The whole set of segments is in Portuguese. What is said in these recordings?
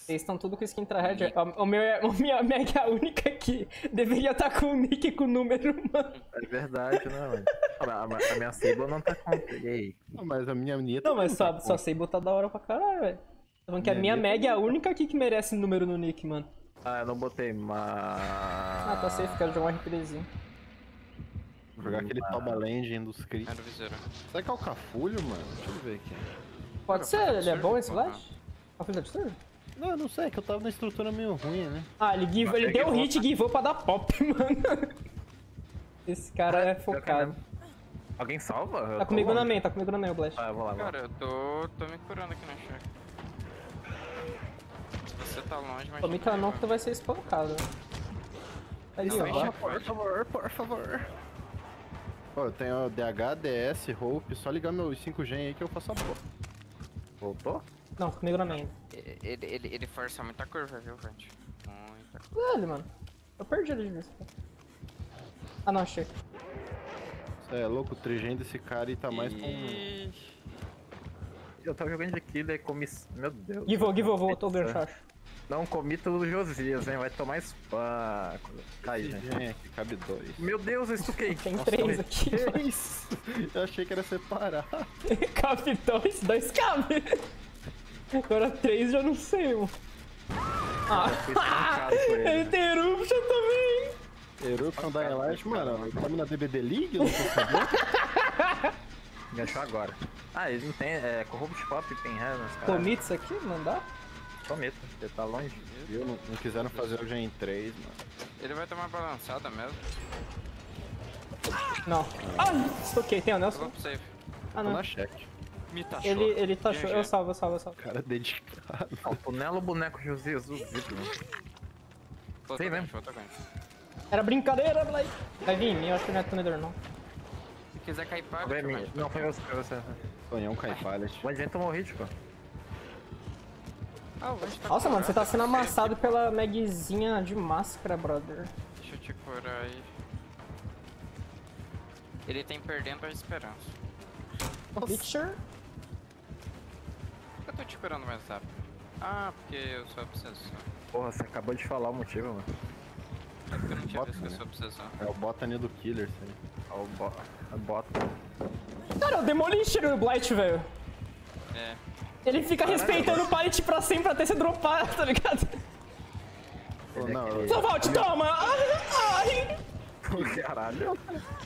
Vocês estão tudo com skin tryhard. O minha Meg é a única que deveria estar com o nick e com o número, mano. É verdade, né, mano? A minha Sable não tá com. E aí? Não, mas a minha Nita. Não, mas sua Sable tá da hora pra caralho, velho. Tô falando que a minha Meg é a única aqui que merece número no nick, mano. Ah, eu não botei, mas. Ah, tá safe, quero jogar um RPzinho. Vou jogar aquele Tobaland dos críticos. Era o viseiro. Será que é o Cafulho, mano? Deixa eu ver aqui. Pode ser, ele é bom esse Vlad? Cafulho da Absurdo? Não, eu não sei, é que eu tava na estrutura meio ruim, né? Ah, ele deu hit e givou pra dar pop, mano. Esse cara é focado. Alguém salva? Eu Tá tô comigo na longe. main, tá comigo na main, o Blast. Ah, eu vou lá, Cara, eu tô me curando aqui na check. Você tá longe, mas... Tô me não que tu vai ser espancado. Ali, Não, ó. Por favor, por favor. Pô, eu tenho DH, DS, Hope, só ligar meu 5G aí que eu faço a boa. Voltou? Não, comigo na main. Ele força muita curva, viu, gente? Muita curva. Velho, mano. Eu perdi ele de vez. Ah, não, achei. Cê é louco, o trigem desse cara e tá mais com... Ih, Eu tava jogando de killer e comi. Meu Deus. Givou, voltou o Berchacho. Não comi tudo do Josias, hein? Vai tomar espanco. Cai, gente. Trigem aqui, cabe 2. Meu Deus, eu estuquei. Tem Nossa, 3 aqui. Que isso? Eu achei que era separar. Cabe 2 cabe. Agora 3 já não sei, mano. Ah, fui espancado por ele, ele né? tem Eruption também. Eruption da Elight, mano, estamos na DBD League, eu não tô sabendo. Me achou agora. Ah, eles não tem. É Corrupt Pop e Penhead, cara. Commit isso aqui? Não dá? Cometa, você tá longe. Viu? Não quiseram fazer o Gen 3, mano. ele vai tomar balançada mesmo. Não. Ah, estoquei. Tem o Eu vou Nelson? pro safe. Ah, Tô não. na check. Me taxou. Ele tá show. GG. Eu salvo. Cara dedicado. O Nelo boneco Josias, duvido, mano. Pô, Sei tô mesmo. gancho, tô gancho. Era brincadeira, Blake. Vai vir em mim, eu acho que não é Thunderer, não. Se quiser cair paga, Vai eu mim. gancho. Não, foi você. Tonhão cai pallet. O Advent tomou hit, pô. Ah, o Vant tá Nossa, mano, você tá curado, sendo eu não sei. amassado pela Megzinha de máscara, brother. Deixa eu te curar aí. Ele tem perdendo a esperança. Picture? Por que eu tô te curando mais rápido? Ah, porque eu sou obsessor. Porra, você acabou de falar o motivo, mano. É porque eu não tinha Bota, visto que eu né? sou obsessor. É o Botany do Killer, isso aí. Ó, a bota. Cara, o Demolisher o Blight, velho. É. Ele fica respeitando o pallet pra sempre até você dropar, tá ligado? Pô, não, Só volte, toma! Ai! Caralho.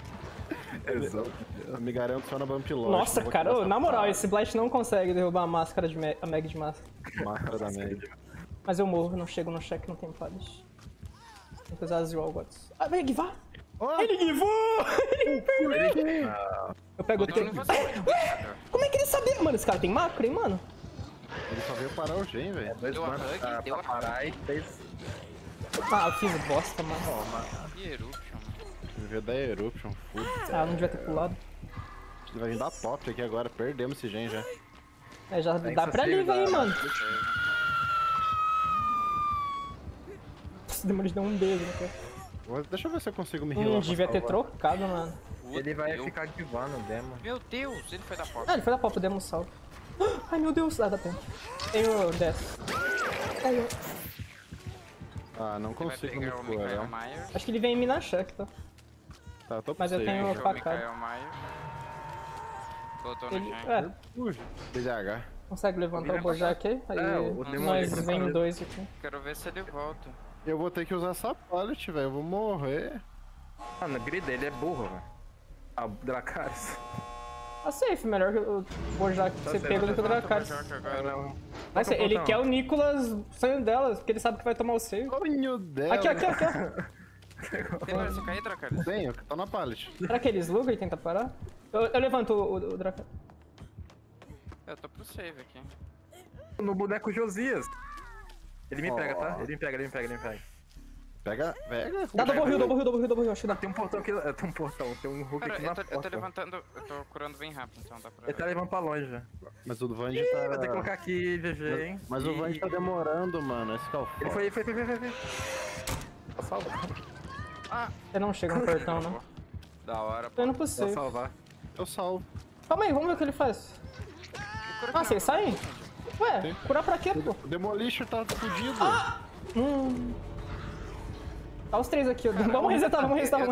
eu me garanto só na Bump Lodge. Nossa, não vou cara, tirar ô, essa na moral, parada. esse Blight não consegue derrubar a máscara de a Meg de máscara. Máscara da média. Mas eu morro, não chego no check, não tem pallet. Tem que usar as Wallgods. Ah, vai guivar! Ele guivou! Ele perdeu! Eu pego o Eu não teu. vou saber. Como é que ele sabia? Mano, esse cara tem macro, hein, mano? Ele só veio parar o Gen, velho. Dois Deu a manos hug, pra deu a parar e fez. Ah, eu fiz bosta, mano. Que eruption, mano. Ele veio da Eruption, foda. Ah, eu não devia ter pulado. Ele vai vir dar top aqui agora, perdemos esse Gen já. É, já Tem dá essa pra live seriedade. aí, mano. Nossa, demorou de dar um beijo, né, cara? Deixa eu ver se eu consigo me healar. pra Devia ter salvar. trocado, mano. Ele vai Meu- ficar divando o demo. Meu Deus, ele foi da porta. Ah, ele foi da pop, deu um salve. Ai, meu Deus, dá tempo. Tenho 10. Ai, eu... Ah, não Ele vai consigo me pegar o Mikael curar. Myers. Acho que ele vem em mim na check, tá? Tá, eu tô Mas eu safe. tenho- Deixou o facada. Mikael Myers. Voltou no Ele... Gen. É, Fuge. DDH. consegue levantar o Bojack aí? Aí o nós Demolidor vem tá- dois aqui. Quero ver se ele volta. Eu vou ter que usar essa pallet, velho. Eu vou morrer. Mano, o grid dele é burro, velho. Ah, o Dracarys. Tá safe, melhor que o Bojack Tá ser certo, pego do que o Volta, Dracarys. Bojack agora. Não. Mas Bota um ele botão. quer o Nicolas, sonho dela, porque ele sabe que vai tomar o save. Sonho dela. Aqui, aqui, aqui. ó. Tem mais você cair, Dracarys? Tenho, tá na pallet. Será que ele sluga e tenta parar? Eu levanto o Dracarys. Eu tô pro save aqui. No boneco Josias. Ele me Ó. pega, tá? Ele me pega. Pega. Dá double heal, acho que dá. Tem um portão aqui. Tem um portão, tem um hook Cara, aqui na eu tô porta. levantando, eu tô curando bem rápido, então dá pra Ele tá ver. levando pra longe já. Mas o Vand Vou ter que tá. colocar aqui GG, hein? Mas o Vand tá demorando, mano. Esse que é o Ele foda. foi. Vou salvar. Você não chega no portão, não. Da hora, Tô pô. indo pro Vou save. salvar. Eu salvo. Calma aí, vamos ver o que ele faz. Ah, vocês saem? Ué, curar pra quê, pô? O Demolition tá fudido. Tá os 3 aqui, ó. Vamos resetar.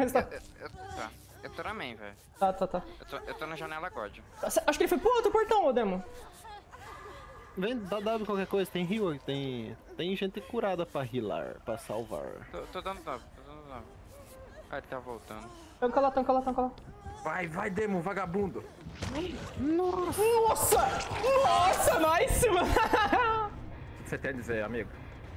Eu tô na main, velho. Tá. Eu tô na janela God. Acho que ele foi pro outro portão, ô Demo. Vem, dá W qualquer coisa, tem heal, tem gente curada pra healar, pra salvar. Tô dando W. Ah, ele tá voltando. Tanca lá. Vai, Demo, vagabundo. Nossa, nice, mano. O que você quer dizer, amigo?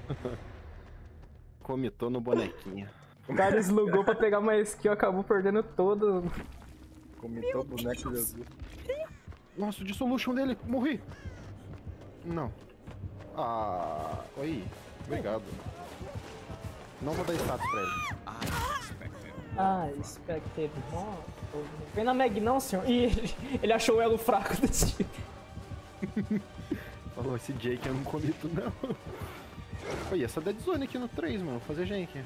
Comitou no bonequinho. O cara slugou pra pegar uma skill, acabou perdendo todo. Comitou o boneco de azul. Nossa, o Dissolution dele, morri. Não. Oi. Obrigado. Não vou dar status pra ele. Spectre. Vem na Meg não, senhor. Ih, ele achou o elo fraco do time. Falou, esse Jake eu não comito, não. Oi, essa Dead Zone aqui no 3, mano. Vou fazer gen aqui.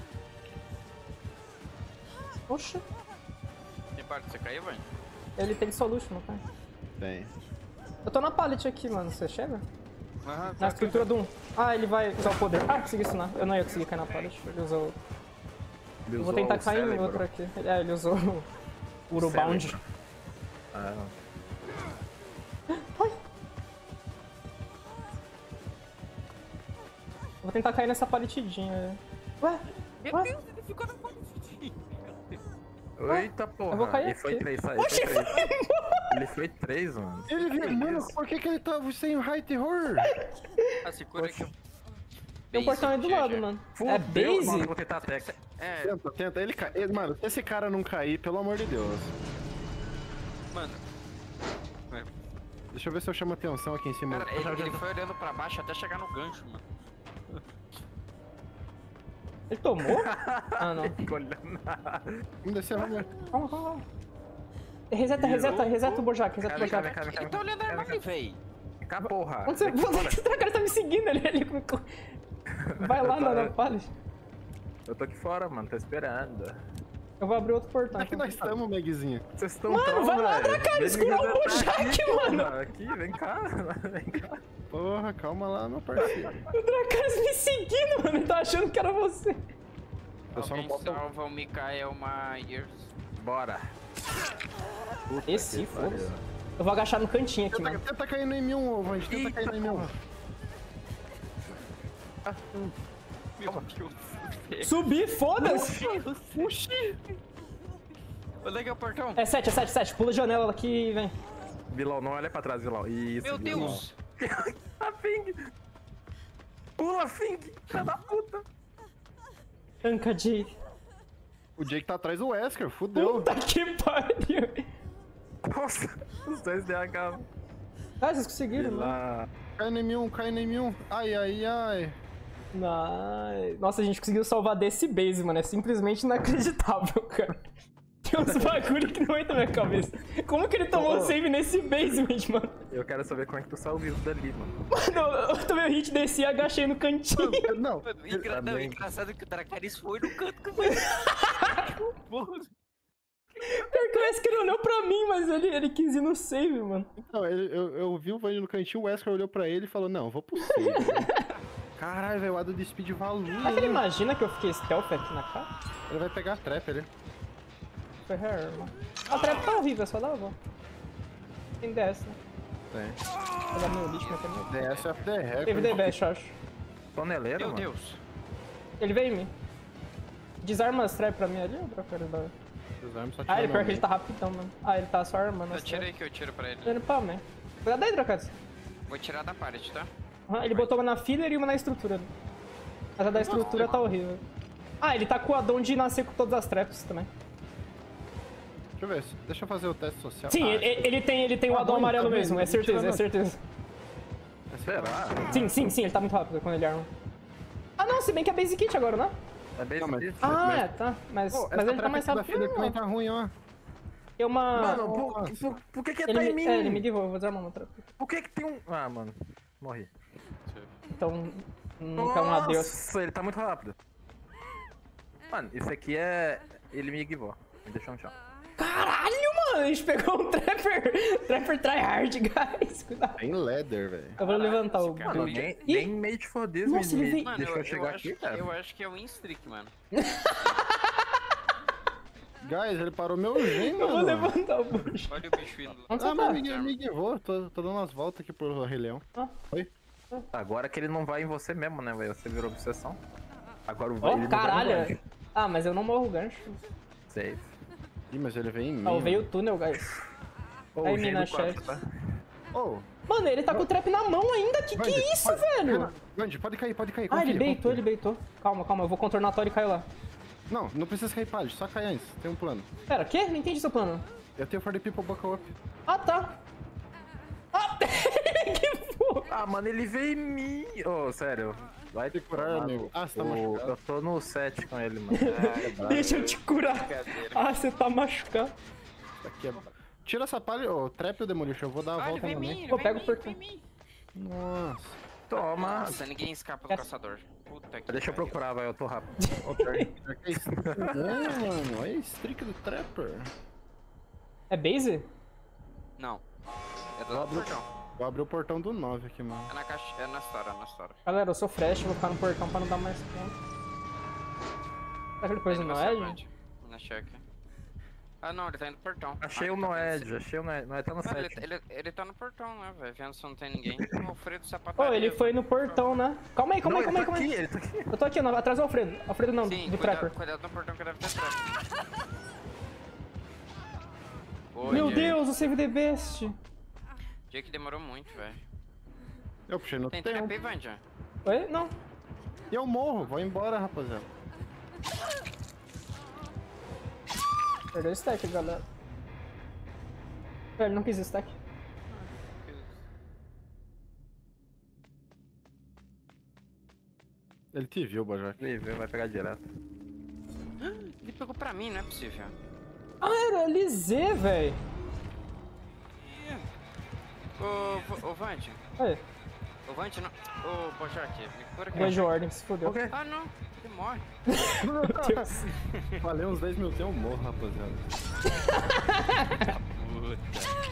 Oxa. Que parte você caiu, velho? Ele tem solution, não tem? Tem. Eu tô na pallet aqui, mano. Você chega? Aham, Na estrutura do 1. Ah, ele vai usar o poder. Ah, consegui ensinar. Eu não ia conseguir cair na pallet. Ele usou... Ele Eu vou usou tentar o cair em cérebro. outro aqui. Ele usou o Urobound. Cérebro. Ah, Ai. Vou tentar cair nessa paletidinha. Ué? Meu Deus, ele ficou na palitinha. Eita porra. Eu vou cair Ele foi aqui. 3, sai. Oxi, Ele foi 3, mano. Ele viu, mano, por que ele tava sem high terror? Ah, se cura aqui. Tem um portão aí do lado, mano. É Fudeu, base? mano, eu vou tentar tech. É, Tenta, ele cai. Mano, se esse cara não cair, pelo amor de Deus. mano. Deixa eu ver se eu chamo atenção aqui em cima. Cara, ele foi olhando pra baixo até chegar no gancho, mano. Ele tomou? Ah, não. Fica olhando. Vamos descer, vamos ver. Vamos. Reseta o Bojack, reseta o Bojack. Ele tá olhando a arma, véi. Cá, porra. Onde você... O cara tá me seguindo ali. Vai lá na pallet. Eu tô aqui fora, mano, tô esperando. Eu vou abrir outro portão. Aqui nós estamos, Megzinho. Vocês estão Mano, vai lá pra cá, escurar o Bojack, mano. Aqui, vem cá, vem cá. Porra, calma lá, meu parceiro. O Dracarys me seguindo, mano. Ele tá achando que era você. Eu só não Alguém posso... salva o Mikael Myers. Bora. Puta Esse, que pariu. foda-se. Eu vou agachar no cantinho aqui, mano. Tenta cair no M1, ô, Vand. Tenta cair no M1. Meu Deus. Subir, foda-se. Oxi. Onde é que é o portão? É 7. Pula a janela aqui e vem. Vilão, não olha pra trás, vilão. Isso, Meu vilão. Deus. A Fing. Pula, Fing. Filha da puta. Tanca de... O Jake tá atrás do Wesker, fudeu. Puta que pariu. Nossa, os dois DH. Ah, vocês conseguiram, né? Lá. Cai no M1. Ai. Nossa, a gente conseguiu salvar desse base, mano. É simplesmente inacreditável, cara. Tem uns bagulho que não entra na minha cabeça. Como que ele tomou o save nesse basement, mano? Eu quero saber como é que tu saiu vivo dali, mano. Mano, eu tomei o hit, desci e agachei no cantinho. Não, Não, engraçado que o Dracarys foi no canto que eu falei. Pior que o Wesker olhou pra mim, mas ele quis ir no save, mano. não eu vi o Vand no cantinho, o Wesker olhou pra ele e falou, não, vou pro save. Caralho, velho, o Ado de Speed valua. Será que ele imagina que eu fiquei stealth aqui na cara? Ele vai pegar a trap ali. Foi rare, mano. A trap tá horrível, é só dá a volta. Tem DS, né? Tem. Vou dar meu lixo, mas tem meu. DS FDR. Teve DBS, eu acho. Toneleiro, Meu mano. Deus. Ele veio em mim. Desarma as trap pra mim ali ou pra fora da... Ah, ele pior que ele tá rapidão, mano. Ah, ele tá só armando Eu as tirei trap. que eu tiro pra ele. Tô indo pra mim. Cuidado aí, Dracarys. Vou tirar da parede, tá? Ele botou uma na filler e uma na estrutura. Mas a da estrutura tá horrível. Ah, ele tá com o addon de nascer com todas as traps também. Deixa eu ver, deixa eu fazer o teste social. Sim, ele tem o addon amarelo tá mesmo, vendo? é certeza, é certeza. Será? Sim, ele tá muito rápido quando ele arma. Ah não, se bem que é basic kit agora, né? É bem Não, mas- isso. Ah, é, tá. Mas ele tá mais rápido. Ele também tá ruim, ó. Tem uma... Mano, por que que ele tá em mim? ele me derrubou, vou desarmar uma trap. Por que que tem um... Ah, mano. Morri. Então, nunca um adeus. Nossa, ele tá muito rápido. Mano, isso aqui é... Ele me guivou. Me deixou no chão. Caralho, Mano, a gente pegou um Trapper tryhard, guys. Cuidado. Tem leather, velho. Eu vou levantar o... cara Mano, ali- nem Made for This Nossa, ele me veio- Mano, deixou eu chegar acho, aqui, cara. eu acho que é o win streak, mano. Guys, ele parou meu gen, Eu vou mano. levantar o bucho. Olha o bicho vindo. Onde Ah, você meu tá? amigo, vou. Tô dando umas voltas aqui pro Rei Leão. Oi? Agora que ele não vai em você mesmo, né, velho? Você virou obsessão. Agora o Ó, ele não vai no caralho. gancho. Ah, mas eu não morro o gancho. Safe. Ih, mas ele vem em mim. Ah, veio o mano. túnel, guys. Ô, Aí, o gen mina do quatro, chat. tá? Oh, Mano, ele tá com o trap na mão ainda. Que é isso, velho? Gandhi, pode cair. Ah, ele confia, baitou, confia. ele baitou. Calma, calma, eu vou contornar a Tori e caio lá. Não, não precisa cair pallet, só cai antes. Tem um plano. Pera, o quê? Não entendi seu plano. Eu tenho for the people buckle up. Ah, tá. Ah, que porra. Ah, mano, ele veio em mim. Ô, sério. Vai te curar, tomar amigo. no- Ah, você tá o- machucado. Eu tô no 7 com ele, mano. Deixa eu te curar. Brincadeira. Ah, você tá machucado. Aqui é... Tira essa palha, ô, trap ou demolition, eu vou dar a Ah, ele volta vem em na mim, minha. ele Pô, vem pega em o mim, portão. vem em mim. Nossa. Toma. Nossa, ninguém escapa do Essa- caçador. Puta que Deixa eu pariu. procurar, vai, eu tô rápido. Que isso? Não, mano, olha a streak do trapper. É base? Não. É do lado do portão. Vou abrir o portão do 9 aqui, mano. É na caixa. É na história, é na história. Galera, eu sou fresh, vou ficar no portão pra não dar mais ponto. Será que ele pôs Ele no vai ser Noed? Vant. Na check. Ah, não, ele tá indo no portão. Achei Ah, o ele tá Noed, achei o Noed. Noed tá no Mano, 7. ele tá no portão, né, velho? Vendo se não tem ninguém. O Alfredo Ô, sapataria. ele foi no portão, né? Calma aí, calma aí, calma aí, calma aí. Ele tá aqui. Eu tô aqui, não, atrás do Alfredo. Alfredo não, Sim, do cuidado, Trapper. cuidado no portão que deve ter trap. Oi, Meu Jake. Deus, o Save the Best. Jake demorou muito, velho. Eu puxei no Tem tempo. trap aí, Vanja? Oi? Não. E eu morro, vou embora, rapaziada. Perdeu o stack, galera. Ele não quis stack. Ele te viu, Bojack. Ele vai pegar direto. Ele pegou pra mim, não é possível. Ah, era LZ, véi. Ô, Vant. Aí, Ô, Vant, não. Ô, Bojack, me cura aqui. Voz de ordem, se fodeu. Ok. Ah, não. Ele morre. Meu Deus. Falei uns 10 mil, tem um morro, rapaziada. Puta.